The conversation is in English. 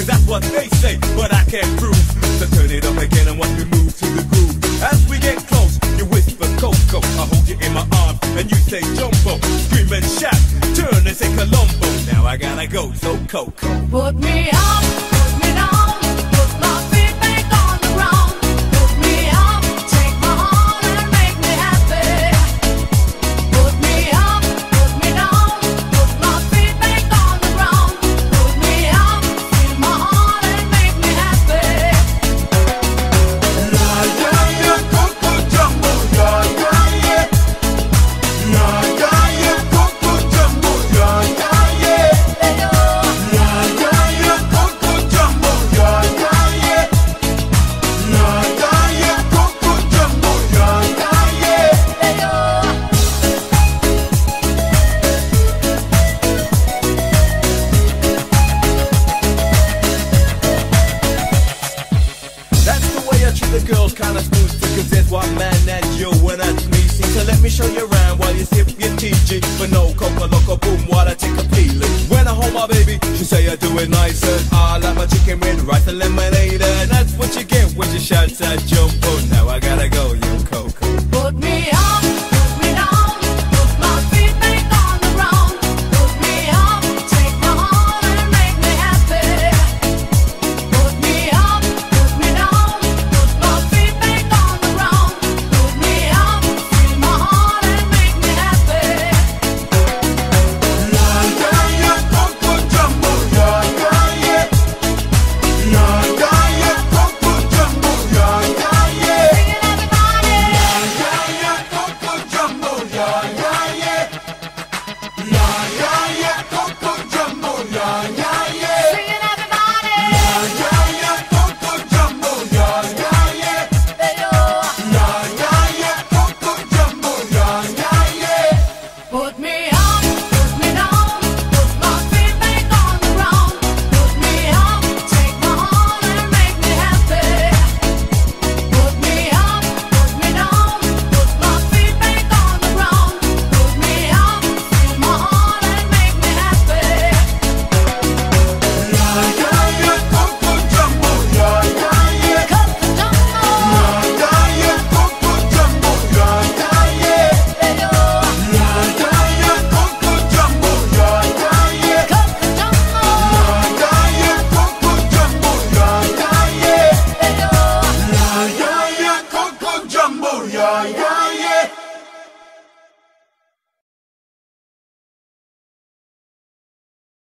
cause that's what they say, but I can't prove. So turn it up again and watch me move to the groove. As we get close, you whisper Coco, I hold you in my arms and you say Jamboo. Scream and shout, turn and say Colombo. Now I gotta go, so Coco. Put me up, put me down, put my feet back on the ground. Put me up, take my heart and make me happy. Put me up, put me down, put my feet back on the ground. Put me up, feel my heart and make me happy. Yeah, yeah, yeah, Coco Jamboo, yeah, yeah, yeah. Yeah, yeah, yeah, Coco Jamboo, yeah, yeah, yeah. Yeah, yeah, yeah, Coco Jamboo, yeah, yeah, yeah. Yeah, yeah, yeah, Coco Jamboo, yeah, yeah, yeah. That's the way I treat the girls, kinda smooth, cause there's one man and you, and that's me. See, so let me show you around while you sip your TG. But no Coco Loco boom while I take a peeling. When I hold my baby, she say I do it nicer. I like my chicken with rice and lemonade, and that's what you get when you shout at Joe.